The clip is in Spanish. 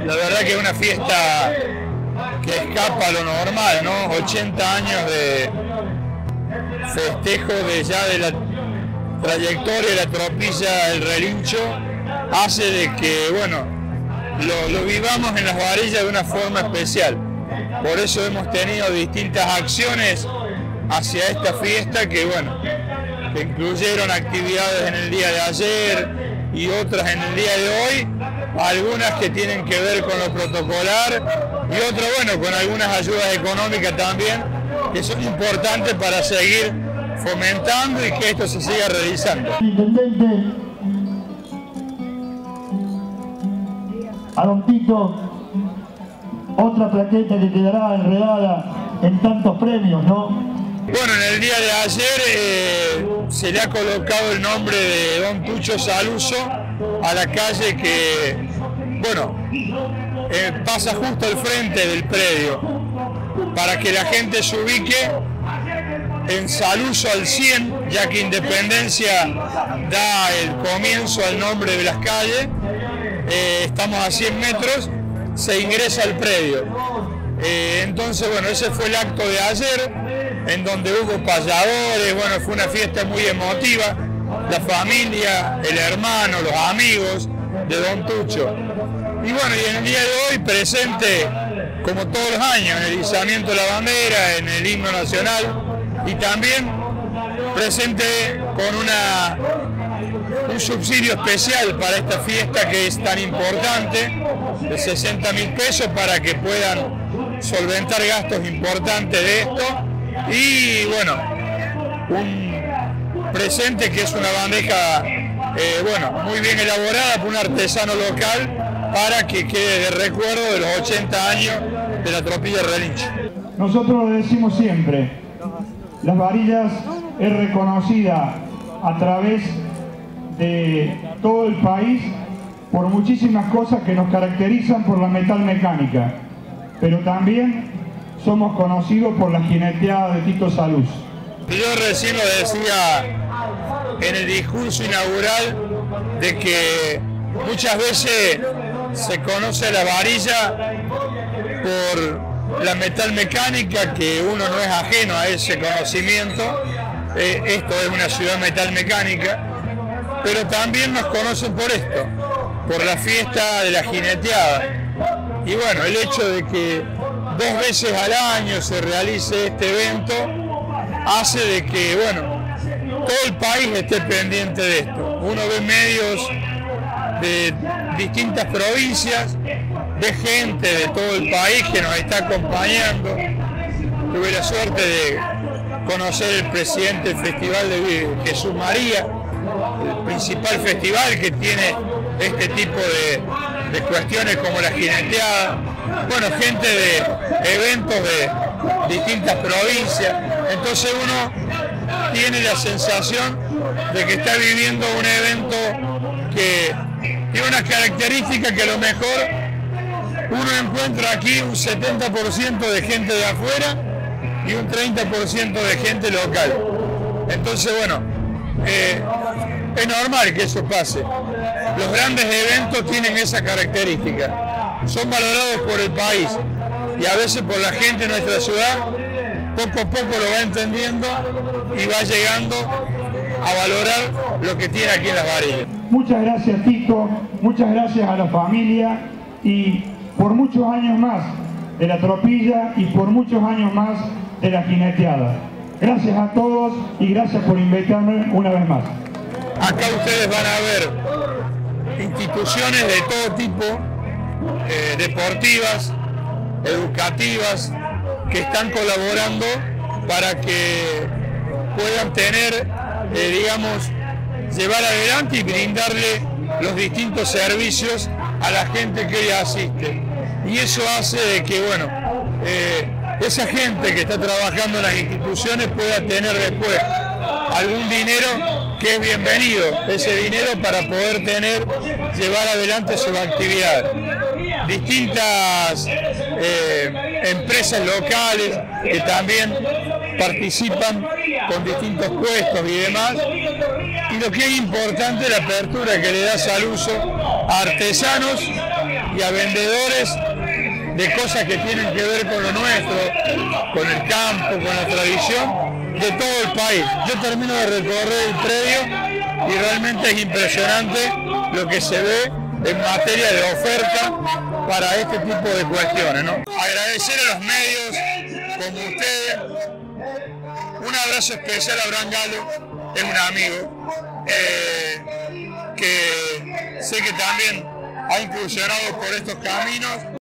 La verdad que es una fiesta que escapa a lo normal, ¿no? 80 años de festejo de la trayectoria de la tropilla El Relincho hace de que, bueno, lo vivamos en las varillas de una forma especial. Por eso hemos tenido distintas acciones hacia esta fiesta que, bueno, que incluyeron actividades en el día de ayer y otras en el día de hoy, algunas que tienen que ver con lo protocolar y otras, bueno, con algunas ayudas económicas también, que son importantes para seguir fomentando y que esto se siga realizando. Intendente, a don Tito, otra plaqueta que quedará enredada en tantos premios, ¿no? Bueno, en el día de ayer se le ha colocado el nombre de don Tucho Saluso a la calle que, bueno, pasa justo al frente del predio, para que la gente se ubique en Saluso al 100, ya que Independencia da el comienzo al nombre de las calles. Estamos a 100 metros, se ingresa al predio. Entonces, bueno, ese fue el acto de ayer, en donde hubo payadores, bueno, fue una fiesta muy emotiva, la familia, el hermano, los amigos de don Tucho. Y bueno, y en el día de hoy presente, como todos los años, en el izamiento de la bandera, en el himno nacional, y también presente con un subsidio especial para esta fiesta que es tan importante, de 60.000 pesos para que puedan solventar gastos importantes de esto. Y bueno, un presente que es una bandeja bueno, muy bien elaborada por un artesano local para que quede de recuerdo de los 80 años de la tropilla El Relincho. Nosotros lo decimos siempre, Las Varillas es reconocida a través de todo el país por muchísimas cosas que nos caracterizan por la metalmecánica, pero también somos conocidos por la jineteada de Tito Saluz. Yo recién lo decía en el discurso inaugural de que muchas veces se conoce la varilla por la metalmecánica, que uno no es ajeno a ese conocimiento. Esto es una ciudad metalmecánica, pero también nos conocen por esto, por la fiesta de la jineteada. Y bueno, el hecho de que 2 veces al año se realice este evento hace de que, bueno, todo el país esté pendiente de esto. Uno ve medios de distintas provincias, ve gente de todo el país que nos está acompañando. Tuve la suerte de conocer el presidente del Festival de Jesús María, el principal festival que tiene este tipo de cuestiones como la jineteada. Bueno, gente de eventos de distintas provincias. Entonces uno tiene la sensación de que está viviendo un evento que tiene una característica que a lo mejor uno encuentra aquí un 70% de gente de afuera y un 30% de gente local. Entonces, bueno, es normal que eso pase. Los grandes eventos tienen esa característica. Son valorados por el país y a veces por la gente de nuestra ciudad. Poco a poco lo va entendiendo y va llegando a valorar lo que tiene aquí en Las Varillas. Muchas gracias, Tito, muchas gracias a la familia y por muchos años más de la tropilla y por muchos años más de la jineteada. Gracias a todos y gracias por invitarme una vez más. Acá ustedes van a ver instituciones de todo tipo, deportivas, educativas, que están colaborando para que puedan tener, digamos, llevar adelante y brindarle los distintos servicios a la gente que hoy asiste. Y eso hace de que, bueno, esa gente que está trabajando en las instituciones pueda tener después algún dinero que es bienvenido, ese dinero para poder llevar adelante su actividad. Distintas empresas locales que también participan con distintos puestos y demás. Y lo que es importante, la apertura que le da Saluso a artesanos y a vendedores de cosas que tienen que ver con lo nuestro, con el campo, con la tradición de todo el país. Yo termino de recorrer el predio y realmente es impresionante lo que se ve en materia de oferta para este tipo de cuestiones, ¿no? Agradecer a los medios como ustedes. Un abrazo especial a Abraham Galo, es un amigo que sé que también ha incursionado por estos caminos.